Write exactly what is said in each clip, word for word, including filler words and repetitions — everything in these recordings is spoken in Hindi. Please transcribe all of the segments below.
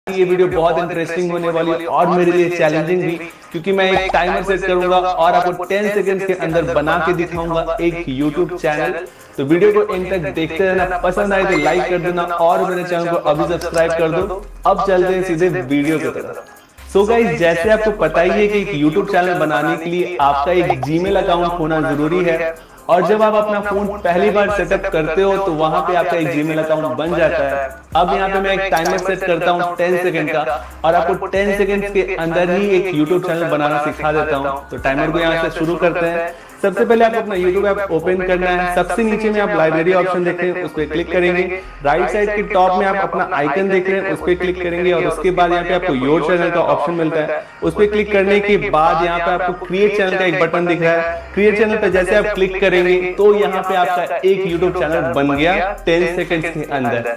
ये वीडियो बहुत इंटरेस्टिंग होने वाली है और मेरे लिए चैलेंजिंग भी, क्योंकि मैं एक टाइमर सेट करूंगा और आपको टेन सेकंड्स के अंदर बना के दिखाऊंगा एक यूट्यूब चैनल। तो वीडियो को एंड तक देखते रहना, पसंद आए तो लाइक कर देना और मेरे चैनल को अभी सब्सक्राइब कर दो। अब चलते हैं सीधे वीडियो की तरफ। सो गाइस, जैसे आपको पता ही है कि एक यूट्यूब चैनल बनाने के लिए आपका एक जीमेल अकाउंट होना जरूरी है, और जब आप अपना फोन पहली बार सेटअप करते हो तो वहां पे आपका एक जीमेल अकाउंट बन जाता है। अब यहाँ पे मैं एक टाइमर सेट करता हूँ टेन सेकंड का, और आपको टेन सेकंड के अंदर ही एक यूट्यूब चैनल बनाना सिखा देता हूँ। तो टाइमर को यहाँ से शुरू करते हैं। सबसे पहले आपको अपना यूट्यूब ऐप ओपन करना है। सबसे नीचे में आप लाइब्रेरी ऑप्शन देख रहे हैं, उस पर क्लिक करेंगे। राइट साइड के टॉप में आप अपना आइकन देख रहे हैं, उस पर क्लिक करेंगे और उसके बाद यहाँ पे आपको योर चैनल का ऑप्शन मिलता है। उस पर क्लिक करने के बाद यहाँ पे आपको क्रिएट चैनल का एक बटन दिख रहा है। क्रिएट चैनल पे जैसे आप क्लिक करेंगे तो यहाँ पे आपका एक यूट्यूब चैनल बन गया टेन सेकंड के अंदर।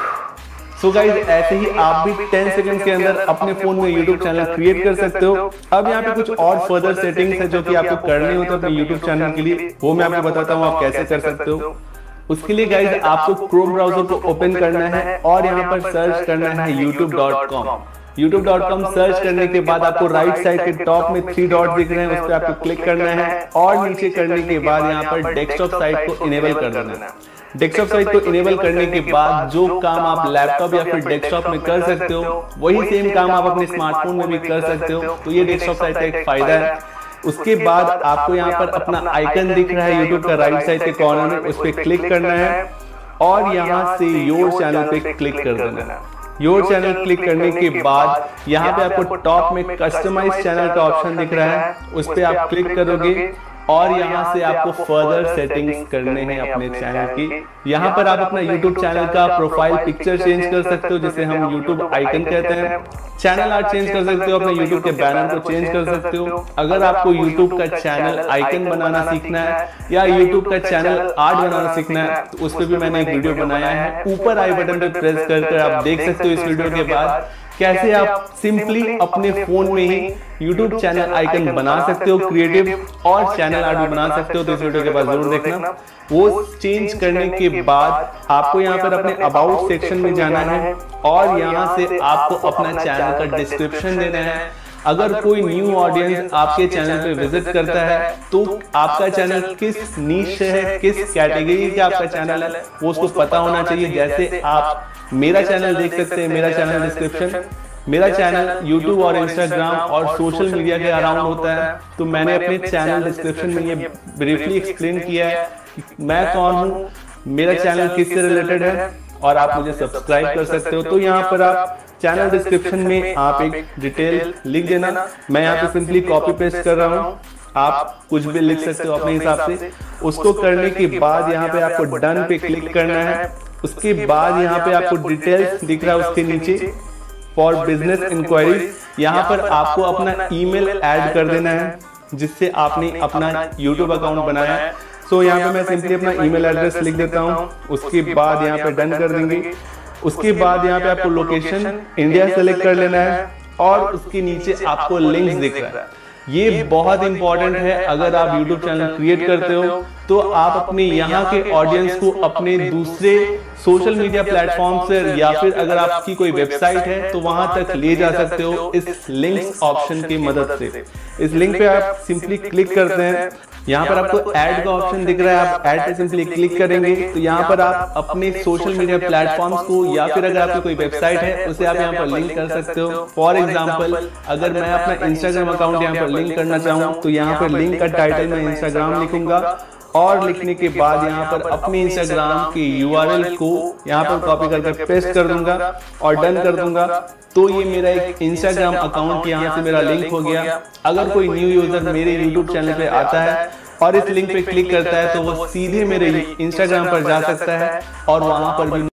सो गाइस, ऐसे ही आप भी टेन सेकंड के अंदर अपने फोन में यूट्यूब चैनल क्रिएट कर सकते हो। अब यहाँ पे कुछ और फर्दर सेटिंग्स है जो कि आपको करनी होती है अपने यूट्यूब चैनल के लिए, वो मैं आपको बताता हूँ आप कैसे कर सकते हो। उसके लिए गाइस आपको क्रोम ब्राउजर को ओपन करना है और यहाँ पर सर्च करना है YouTube dot com. YouTube dot com search करने के बाद आपको राइट साइड के टॉप में थ्री डॉट दिख रहे हैं, उस पर आपको क्लिक करना है और नीचे करने के बाद यहाँ पर डेस्कटॉप साइट को इनेबल कर देना है। डेस्कटॉप साइट को इनेबल करने के बाद जो काम आप लैपटॉप या फिर डेस्कटॉप में कर सकते हो वही सेम काम आप अपने स्मार्टफोन में भी कर सकते हो। तो ये डेस्कटॉप साइट का एक फायदा है। उसके बाद आपको यहाँ पर अपना आइकन दिख रहा है यूट्यूब का राइट साइड के कॉर्नर में, उस पर क्लिक करना है और यहाँ से योर चैनल पे क्लिक कर देना है। योर चैनल क्लिक करने के बाद यहाँ पे आपको टॉप में कस्टमाइज चैनल का ऑप्शन दिख रहा है, उस पर आप क्लिक करोगे और यहाँ से आपको फर्दर सेटिंग्स करने हैं अपने चैनल की। यहाँ पर आप अपना YouTube चैनल का प्रोफाइल पिक्चर चेंज कर सकते हो, जिसे हम YouTube आइकन कहते हैं। चैनल आर्ट चेंज कर सकते हो, अपने YouTube के बैनर को चेंज कर सकते हो। अगर आपको YouTube का चैनल आइकन बनाना सीखना है या YouTube का चैनल आर्ट बनाना सीखना है तो उस पर भी मैंने एक वीडियो बनाया है। ऊपर आई बटन पर प्रेस करके आप देख सकते हो इस वीडियो के बाद कैसे आप सिंपली अपने फोन में ही YouTube चैनल आइकन बना सकते हो क्रिएटिव, और चैनल आर्ट भी बना सकते हो। तो इस वीडियो के बाद जरूर देखना। वो चेंज करने के बाद आपको यहाँ पर अपने अबाउट सेक्शन में जाना है और यहाँ से आपको अपना चैनल का डिस्क्रिप्शन देना है। अगर कोई न्यू ऑडियंस आपके चैनल पे विजिट करता है तो आपका चैनल किस नीश है, किस कैटेगरी का आपका चैनल है, वो उसको पता होना चाहिए। जैसे आप मेरा चैनल देख सकते हैं, मेरा चैनल डिस्क्रिप्शन, मेरा चैनल YouTube और Instagram और सोशल मीडिया के अराउंड होता है। तो मैंने अपने चैनल डिस्क्रिप्शन में ये ब्रीफली एक्सप्लेन किया है कि मैं कौन हूँ, मेरा चैनल किससे रिलेटेड है, और आप मुझे सब्सक्राइब कर सकते हो। तो यहाँ पर आप चैनल डिस्क्रिप्शन में आप एक डिटेल लिख देना। मैं यहाँ पे सिंपली कॉपी पेस्ट कर रहा हूँ, आप कुछ भी लिख सकते हो अपने हिसाब से। उसको करने के बाद यहाँ पे आपको डन पे क्लिक करना है। उसके बाद यहाँ पे आपको डिटेल्स दिख रहा है उसके नीचे फॉर बिजनेस इंक्वायरीज। यहाँ पर आपको अपना ईमेल ऐड कर देना है जिससे आपने अपना यूट्यूब अकाउंट बनाया है। सो यहाँ पे मैं सिंपली अपना ईमेल एड्रेस लिख देता हूँ। उसके बाद यहाँ पे डन कर देंगे। उसके बाद यहाँ पे आपको लोकेशन इंडिया सेलेक्ट कर लेना है और उसके नीचे आपको लिंक्स दिख रहा है। ये बहुत इंपॉर्टेंट है। अगर आप YouTube चैनल क्रिएट करते हो तो आप अपने यहाँ के ऑडियंस को अपने दूसरे सोशल मीडिया प्लेटफॉर्म से या फिर अगर आपकी कोई वेबसाइट है तो वहां तक ले जा सकते हो इस लिंक्स ऑप्शन की मदद से। इस लिंक पे आप सिंपली क्लिक करते हैं। यहाँ पर आपको ऐड का ऑप्शन दिख रहा है, आप ऐड पे सिंपली क्लिक करेंगे तो यहाँ पर आप अपने सोशल मीडिया प्लेटफॉर्म्स को या फिर अगर आपकी कोई वेबसाइट है उसे आप यहाँ पर लिंक कर सकते हो। फॉर एग्जांपल, अगर मैं अपना इंस्टाग्राम अकाउंट यहाँ पर लिंक करना चाहूँ तो यहाँ पर लिंक का टाइटल मैं इंस्टाग्राम लिखूंगा और लिखने के बाद यहाँ पर अपने इंस्टाग्राम के यूआरएल को यहाँ पर कॉपी करके पेस्ट कर दूंगा और डन कर दूंगा। तो ये मेरा एक इंस्टाग्राम अकाउंट यहाँ से मेरा लिंक हो गया। अगर कोई न्यू यूजर मेरे यूट्यूब चैनल पे आता है और इस लिंक पे क्लिक करता है तो वो सीधे मेरे इंस्टाग्राम पर जा सकता है और वहां पर भी